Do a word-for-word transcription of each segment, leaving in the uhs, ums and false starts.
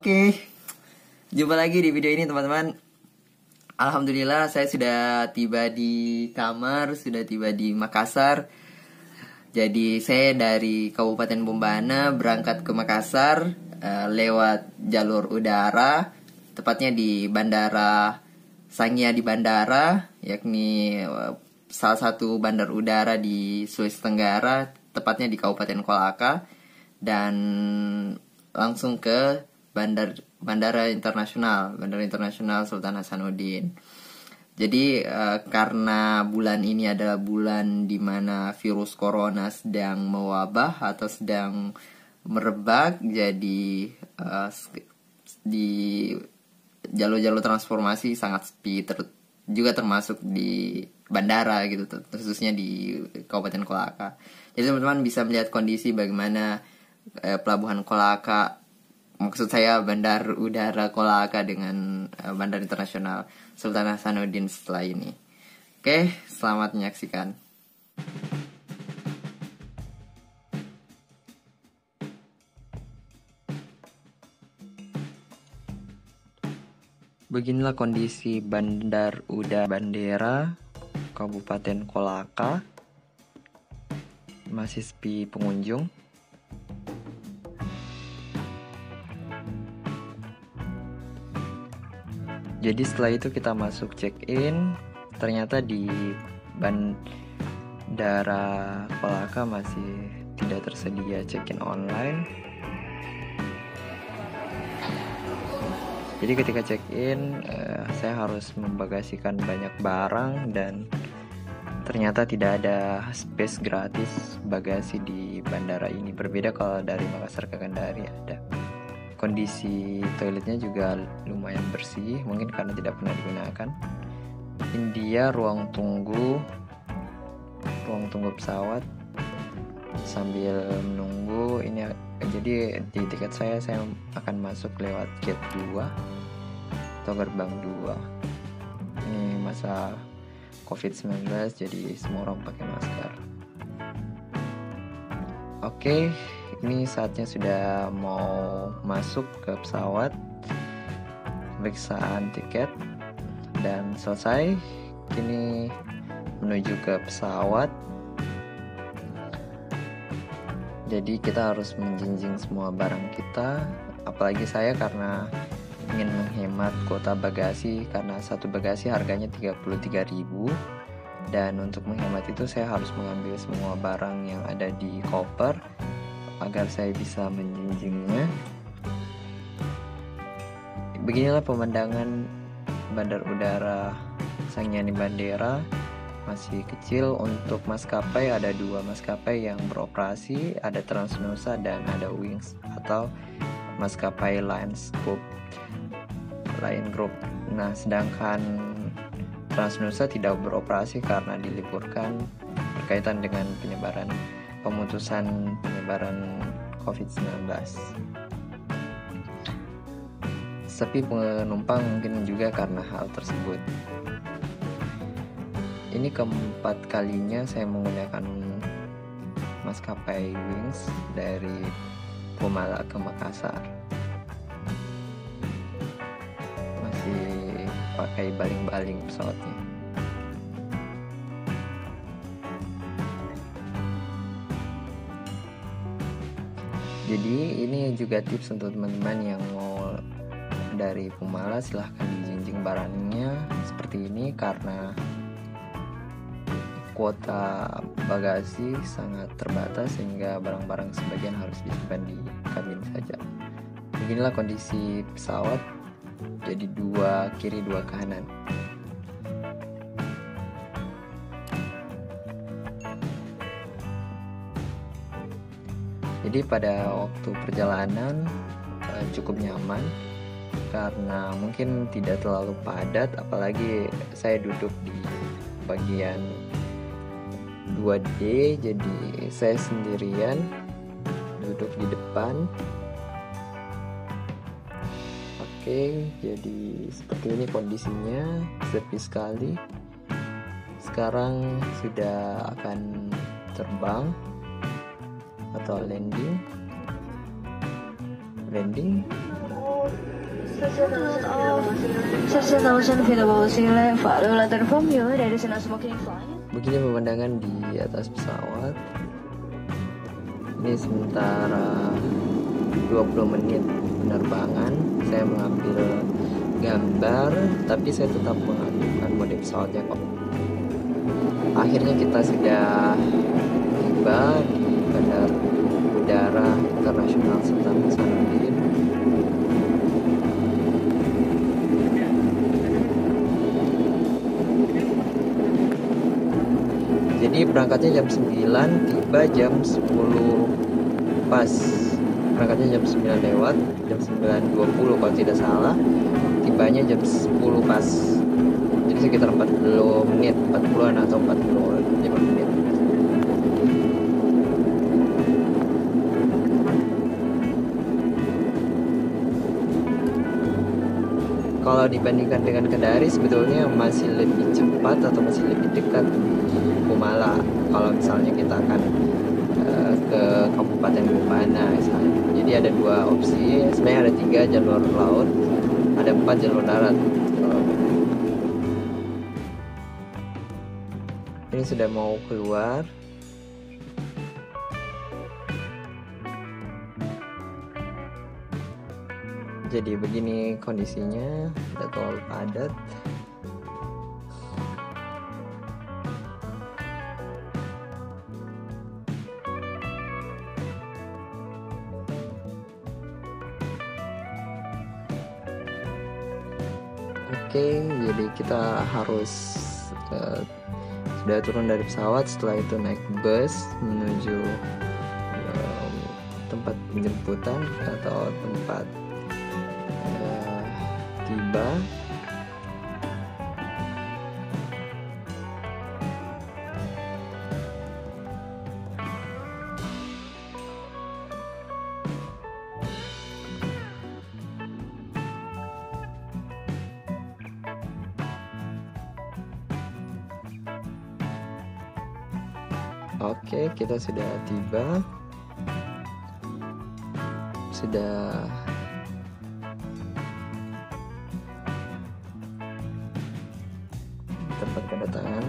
Oke, jumpa lagi di video ini teman-teman. Alhamdulillah saya sudah tiba di kamar, sudah tiba di Makassar. Jadi saya dari Kabupaten Bombana berangkat ke Makassar uh, lewat jalur udara, tepatnya di Bandara Sangia di Bandara, yakni uh, salah satu bandar udara di Sulawesi Tenggara, tepatnya di Kabupaten Kolaka, dan langsung ke Bandar Bandara Internasional, Bandara Internasional Sultan Hasanuddin. Jadi uh, karena bulan ini adalah bulan di mana virus corona sedang mewabah atau sedang merebak, jadi uh, di jalur-jalur transformasi sangat sepi, ter- juga termasuk di bandara gitu, khususnya di Kabupaten Kolaka. Jadi teman-teman bisa melihat kondisi bagaimana uh, pelabuhan Kolaka, maksud saya bandar udara Kolaka dengan uh, bandar internasional Sultan Hasanuddin setelah ini. Oke, selamat menyaksikan. Beginilah kondisi bandar udara Bandera Kabupaten Kolaka. Masih sepi pengunjung. Jadi setelah itu kita masuk check-in. Ternyata di Bandara Kolaka masih tidak tersedia check-in online. Jadi ketika check-in eh, saya harus membagasikan banyak barang, dan ternyata tidak ada space gratis bagasi di bandara ini. Berbeda kalau dari Makassar ke Kendari ada. Kondisi toiletnya juga lumayan bersih, mungkin karena tidak pernah digunakan. Ini dia ruang tunggu, ruang tunggu pesawat. Sambil menunggu ini, jadi di tiket saya saya akan masuk lewat gate dua atau gerbang dua. Ini masa covid sembilan belas, jadi semua orang pakai masker. Oke, ini saatnya sudah mau masuk ke pesawat. Pemeriksaan tiket dan selesai. Kini menuju ke pesawat. Jadi kita harus menjinjing semua barang kita. Apalagi saya karena ingin menghemat kuota bagasi, karena satu bagasi harganya tiga puluh tiga ribu. Dan untuk menghemat itu saya harus mengambil semua barang yang ada di koper agar saya bisa menjinjingnya. Beginilah pemandangan bandar udara Sangiani Bandera. Masih kecil. Untuk maskapai ada dua maskapai yang beroperasi, ada Transnusa dan ada Wings atau maskapai Lions Group. Lion Group. Nah, sedangkan Transnusa tidak beroperasi karena diliburkan berkaitan dengan penyebaran pemutusan penyebaran covid sembilan belas. Sepi penumpang mungkin juga karena hal tersebut. Ini keempat kalinya saya menggunakan maskapai Wings dari Pumala ke Makassar. Masih pakai baling-baling pesawatnya. Jadi ini juga tips untuk teman-teman yang mau dari Pumala, silahkan dijinjing barangnya seperti ini karena kuota bagasi sangat terbatas sehingga barang-barang sebagian harus disimpan di kabin saja. Beginilah kondisi pesawat, jadi dua kiri dua kanan. Jadi pada waktu perjalanan eh, cukup nyaman karena mungkin tidak terlalu padat, apalagi saya duduk di bagian dua D, jadi saya sendirian duduk di depan. Oke, jadi seperti ini kondisinya, sepi sekali. Sekarang sudah akan terbang atau landing. Landing. Stasiun Towson Villa Bawasile, follow letter from you. There is no smoking flight. Begini pemandangan di atas pesawat. Ini sementara dua puluh menit penerbangan. Saya mengambil gambar, tapi saya tetap mengaktifkan mode pesawatnya kok. Akhirnya kita sudah tiba di Bandara Udara Internasional Sultan Hasanuddin. Jadi berangkatnya jam sembilan, tiba jam sepuluh pas. Berangkatnya jam sembilan lewat, jam sembilan dua puluh kalau tidak salah. Tibanya jam sepuluh pas. Jadi sekitar empat puluh menit, empat puluhan atau empat puluh lima menit. Kalau dibandingkan dengan Kendari sebetulnya masih lebih cepat atau masih lebih dekat Kumala. Kalau misalnya kita akan uh, ke Kabupaten Bupana misalnya. Jadi ada dua opsi, sebenarnya ada tiga jalur laut, ada empat jalur darat. Ini sudah mau keluar. Jadi begini kondisinya, tidak terlalu padat. Oke, jadi kita harus uh, sudah turun dari pesawat, setelah itu naik bus menuju um, tempat penjemputan atau tempat uh, tiba. Oke, kita sudah tiba. Sudah di tempat kedatangan.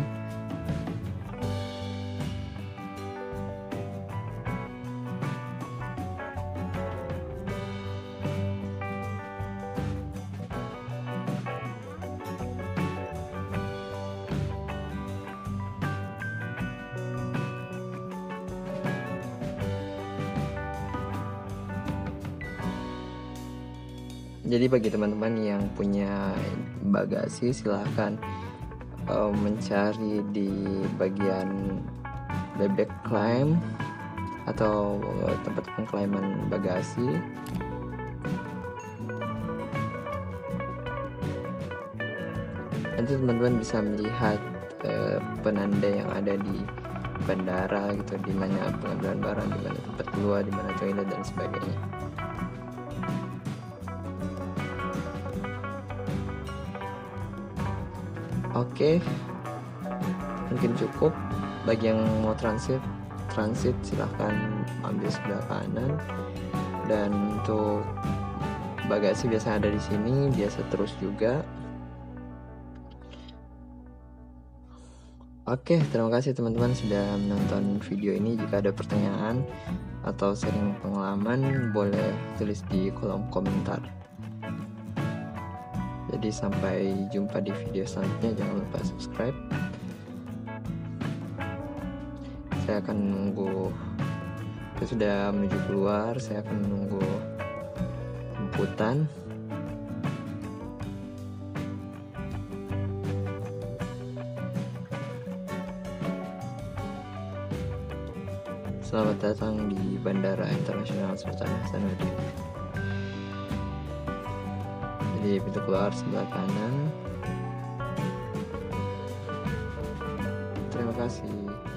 Jadi bagi teman-teman yang punya bagasi silahkan uh, mencari di bagian bebek claim atau uh, tempat pengklaiman bagasi. Nanti teman-teman bisa melihat uh, penanda yang ada di bandara gitu, di mana pengambilan barang, di mana tempat keluar, di mana toilet dan sebagainya. Oke, mungkin cukup. Bagi yang mau transit, transit silahkan ambil sebelah kanan. Dan untuk bagasi biasa ada di sini, biasa terus juga. Oke, terima kasih teman-teman sudah menonton video ini. Jika ada pertanyaan atau sharing pengalaman, boleh tulis di kolom komentar. Jadi sampai jumpa di video selanjutnya, jangan lupa subscribe. Saya akan menunggu, saya sudah menuju keluar, saya akan menunggu jemputan. Selamat datang di Bandara Internasional Sultan Hasanuddin. Jadi pintu keluar sebelah kanan. Terima kasih.